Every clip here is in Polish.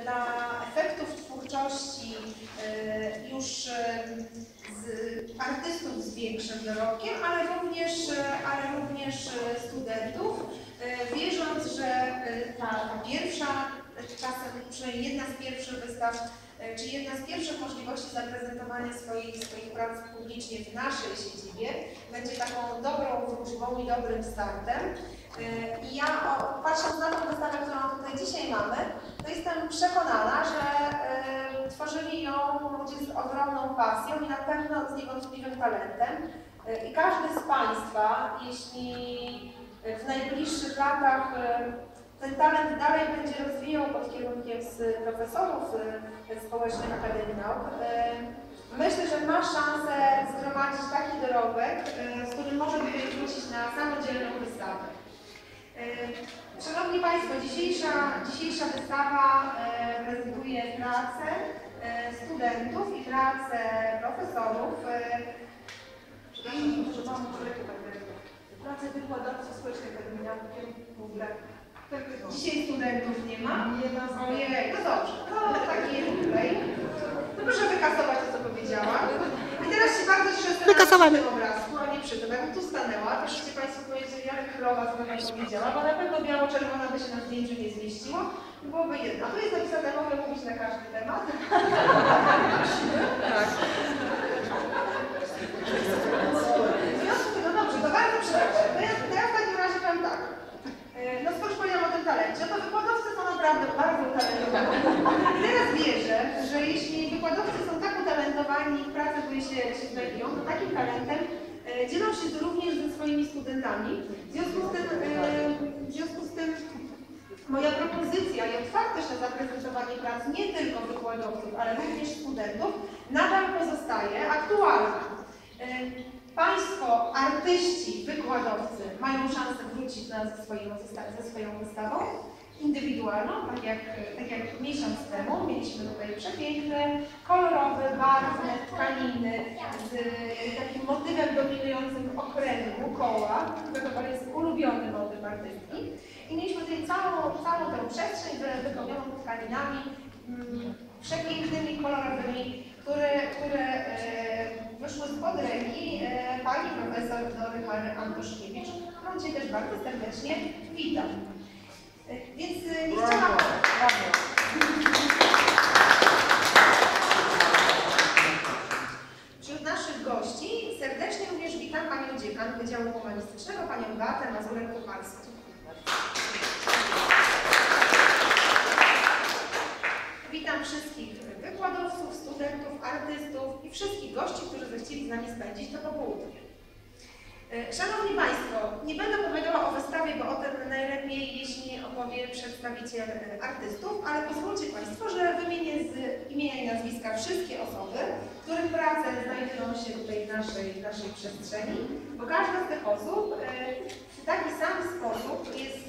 dla efektów twórczości już z artystów z większym dorobkiem, ale również studentów, wierząc, że ta pierwsza, czasem przynajmniej jedna z pierwszych wystaw, czy jedna z pierwszych możliwości zaprezentowania swoich prac publicznie w naszej siedzibie będzie taką dobrą wróżbą i dobrym startem. I ja, patrząc na tę wystawę, którą tutaj dzisiaj mamy, to jestem przekonana, że tworzyli ją ludzie z ogromną pasją i na pewno z niewątpliwym talentem. I każdy z Państwa, jeśli w najbliższych latach ten talent dalej będzie rozwijał pod kierunkiem z profesorów Społecznej Akademii Nauk, myślę, że ma szansę zgromadzić taki dorobek, z którym może tutaj wrócić na samodzielną wystawę. Szanowni Państwo, dzisiejsza wystawa prezentuje pracę studentów i pracę profesorów i pracę wykładowców Społecznej Akademii Nauk w ogóle. Dzisiaj studentów nie ma? Nie ma. Ojej, no dobrze, to taki tutaj. No proszę wykasować to, co powiedziałam. I teraz się bardzo cieszę z tym obrazku, a nie przy tym. Jakbym tu stanęła, to żeście Państwo powiedzieli, ale królowa, co Pani powiedziała, bo na pewno biało-czerwona by się na zdjęciu nie zmieściło. Byłoby jedno. Tu jest napisane, mogę mówić na każdy temat. Tak. No dobrze, to bardzo przepraszam. To ja w takim razie powiem tak. No skoro już powiedziałam o tym talencie, to wykładowcy są naprawdę bardzo utalentowani. I teraz wierzę, że jeśli wykładowcy są tak utalentowani i w pracy, w której się znajdują, to takim talentem dzielą się również ze swoimi studentami. W związku z tym moja propozycja i otwartość na zaprezentowanie prac nie tylko wykładowców, ale również studentów nadal pozostaje aktualna. Państwo, artyści, wykładowcy mają szansę wrócić do nas ze swoją wystawą indywidualną, tak jak miesiąc temu. Mieliśmy tutaj przepiękne, kolorowe, barwne tkaniny z takim motywem dominującym okręgu, koła, którego jest ulubiony motyw artystki. I mieliśmy tutaj całą tę przestrzeń wypełnioną tkaninami przepięknymi, kolorowymi, które wyszły spod ręki pani profesor Dory Hary Antoszkiewicz, którą Cię też bardzo serdecznie witam. Więc nie chciałam... Wśród naszych gości serdecznie również witam panią dziekan Wydziału Humanistycznego, panią Beatę Mazurek-Kucharską. Witam wszystkich wykładowców, studentów, artystów i wszystkich gości, którzy zechcieli z nami spędzić to popołudnie. Szanowni Państwo, nie będę opowiadała o wystawie, bo o tym najlepiej, jeśli opowie przedstawiciel artystów, ale pozwólcie Państwo, że wymienię z imienia i nazwiska wszystkie osoby, których prace znajdują się tutaj w naszej przestrzeni, bo każda z tych osób w taki sam sposób jest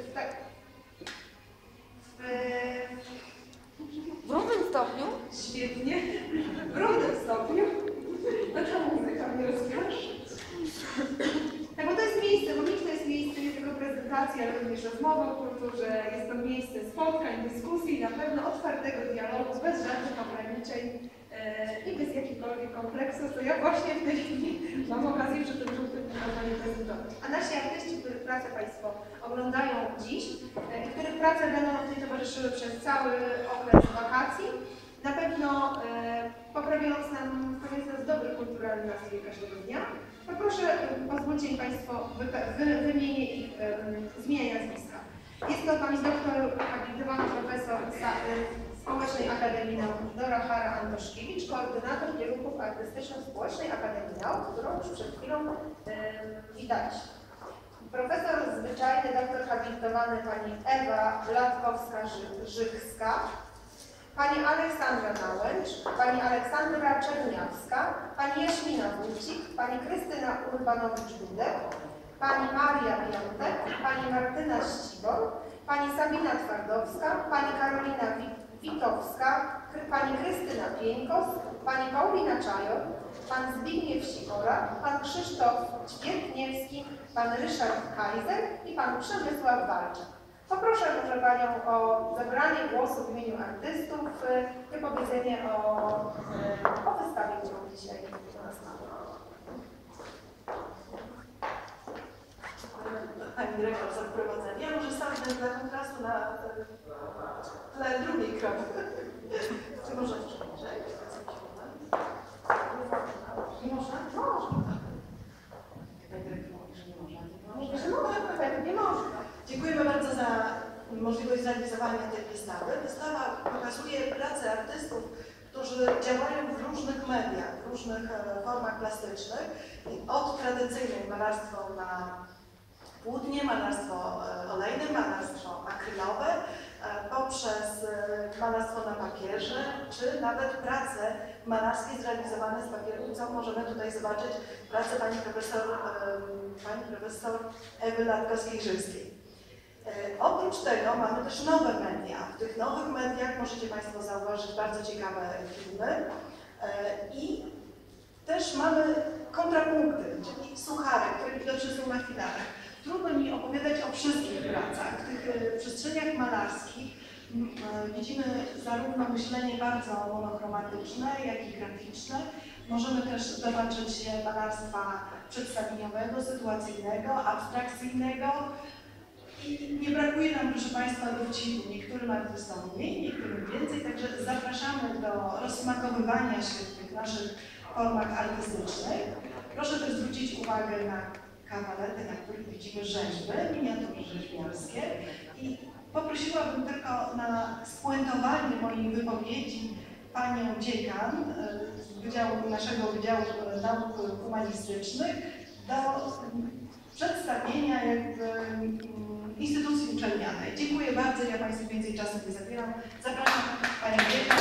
w równym stopniu? Świetnie. W równym stopniu. Taka muzyka mnie rozproszy. Tak, bo to jest miejsce, bo to jest miejsce nie tylko prezentacji, ale również rozmowy o kulturze. Jest to miejsce spotkań, dyskusji, na pewno otwartego dialogu, bez żadnych ograniczeń i bez jakichkolwiek kompleksów. To ja właśnie w tej chwili mam okazję przy tym żółtym programie prezentować. A nasi artyści, których pracę Państwo oglądają dziś i których prace będą tutaj towarzyszyły przez cały okres wakacji, na pewno poprawiając nam dobry kulturalny nastrój każdego dnia, to proszę, pozwólcie mi Państwo wymienię ich z imienia i nazwiska. Jest to pani doktor habilitowany profesor Społecznej Akademii Nauk Dora Hara Antoszkiewicz, koordynator kierunków artystycznych Społecznej Akademii Nauk, którą już przed chwilą witaliśmy. Profesor zwyczajny doktor habilitowany pani Ewa Latkowska-Żychska, pani Aleksandra Nałęcz, pani Aleksandra Czerniawska, pani Jaśmina Wójcik, pani Krystyna Urbanowicz-Dudek, pani Maria Piątek, pani Martyna Ścibor, pani Sabina Twardowska, pani Karolina Witowska, pani Krystyna Pieńkos, pani Paulina Czajor, pan Zbigniew Sikora, pan Krzysztof Ćwiertniewski, pan Ryszard Kaiser i pan Przemysław Walczak. Poproszę może Panią o zabranie głosu w imieniu artystów, wypowiedzenie o wystawie, którą dzisiaj u nas mamy. Pani dyrektor za wprowadzenie. Ja może stanę dla kontrastu na tle drugiej krowy. Czy może jeszcze bliżej? Nie można? Można. Pani dyrektor mówi, że nie można. Mówię, że można, pewnie można. Dziękujemy bardzo za możliwość zrealizowania tej wystawy. Wystawa pokazuje pracę artystów, którzy działają w różnych mediach, w różnych formach plastycznych. Od tradycyjnej malarstwo na płótnie, malarstwo olejne, malarstwo akrylowe, poprzez malarstwo na papierze, czy nawet prace malarskie zrealizowane z papieru, co możemy tutaj zobaczyć, pracę pani profesor Ewy Latkowskiej-Żywskiej. Oprócz tego mamy też nowe media. W tych nowych mediach możecie Państwo zauważyć bardzo ciekawe filmy i też mamy kontrapunkty, czyli suchary, które widoczne są na filarach. Trudno mi opowiadać o wszystkich pracach. W tych przestrzeniach malarskich widzimy zarówno myślenie bardzo monochromatyczne, jak i graficzne. Możemy też zobaczyć malarstwa przedstawieniowego, sytuacyjnego, abstrakcyjnego. I nie brakuje nam, proszę Państwa, dowcipu. Niektórym artystom mniej, niektórym więcej, także zapraszamy do rozsmakowywania się w tych naszych formach artystycznych. Proszę też zwrócić uwagę na kawalety, na których widzimy rzeźby, miniatury rzeźbiarskie. I poprosiłabym tylko na spuentowanie mojej wypowiedzi panią dziekan z naszego Wydziału Nauk Humanistycznych do przedstawienia instytucji uczelnianej. Dziękuję bardzo, ja Państwu więcej czasu nie zabieram. Zapraszam panią dziekan,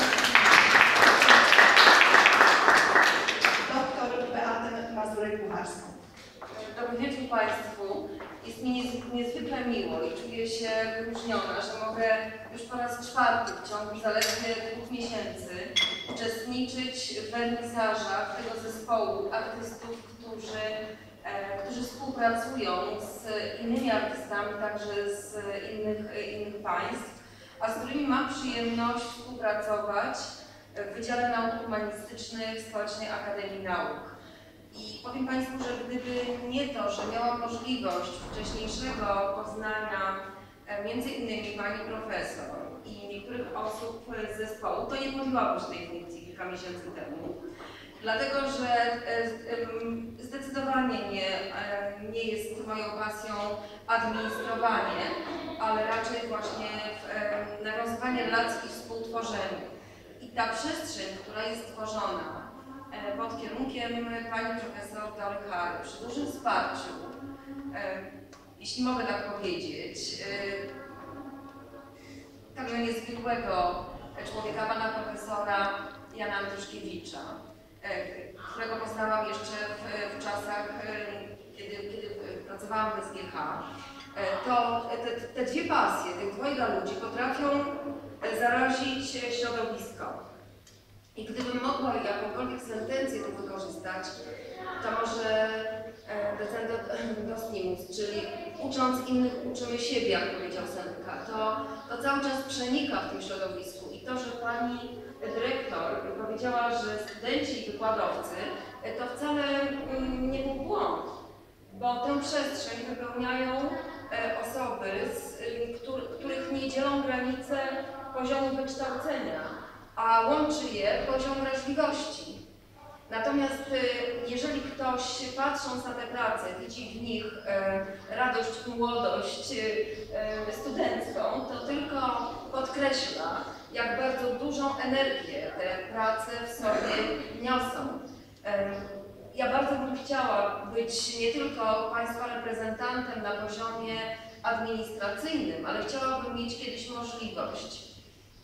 doktor Beatę Mazurek-Kucharską. Dobry wieczór Państwu. Jest mi niezwykle miło i czuję się wyróżniona, że mogę już po raz czwarty w ciągu zaledwie 2 miesięcy uczestniczyć w wernisażach tego zespołu artystów, którzy współpracują z innymi artystami, także z innych państw, a z którymi mam przyjemność współpracować w Wydziale Nauk Humanistycznych Społecznej Akademii Nauk. I powiem Państwu, że gdyby nie to, że miałam możliwość wcześniejszego poznania między innymi pani profesor i niektórych osób z zespołu, to nie podjęłabym się tej funkcji kilka miesięcy temu. Dlatego, że zdecydowanie nie jest moją pasją administrowanie, ale raczej właśnie nawiązywanie relacji i współtworzenie. I ta przestrzeń, która jest tworzona pod kierunkiem pani profesor Dory Hary, przy dużym wsparciu, jeśli mogę tak powiedzieć, także niezwykłego człowieka, pana profesora Jana Andruszkiewicza, którego poznałam jeszcze w czasach, kiedy pracowałam w SGH, to te dwie pasje, tych dwojga ludzi potrafią zarazić środowisko. I gdybym mogła jakąkolwiek sentencję tu wykorzystać, to może decendo dostnimus, czyli ucząc innych uczymy siebie, jak powiedział Seneca. To cały czas przenika w tym środowisku i to, że pani dyrektor powiedziała, że studenci i wykładowcy, to wcale nie był błąd, bo tę przestrzeń wypełniają osoby, których nie dzielą granice poziomu wykształcenia, a łączy je poziom wrażliwości. Natomiast jeżeli ktoś, patrząc na te prace, widzi w nich radość, młodość studencką, to tylko podkreśla, jak bardzo dużą energię te prace w sobie niosą. Ja bardzo bym chciała być nie tylko Państwa reprezentantem na poziomie administracyjnym, ale chciałabym mieć kiedyś możliwość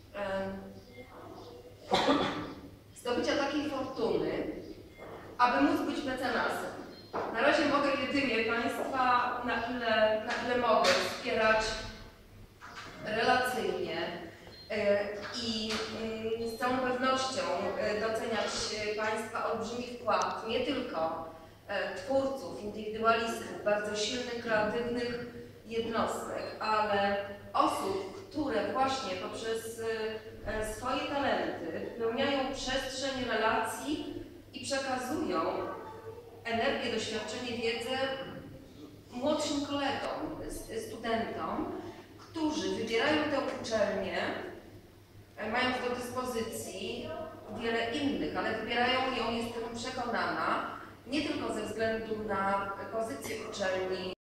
zdobycia takiej fortuny, aby móc być mecenasem. Na razie mogę jedynie Państwa, na ile mogę, wspierać relacyjnie i z całą pewnością doceniać Państwa olbrzymi wkład, nie tylko twórców, indywidualistów, bardzo silnych, kreatywnych jednostek, ale osób, które właśnie poprzez swoje talenty wypełniają przestrzeń relacji i przekazują energię, doświadczenie, wiedzę młodszym kolegom, studentom, którzy wybierają tę uczelnię, mając do dyspozycji wiele innych, ale wybierają ją, jestem przekonana, nie tylko ze względu na pozycję uczelni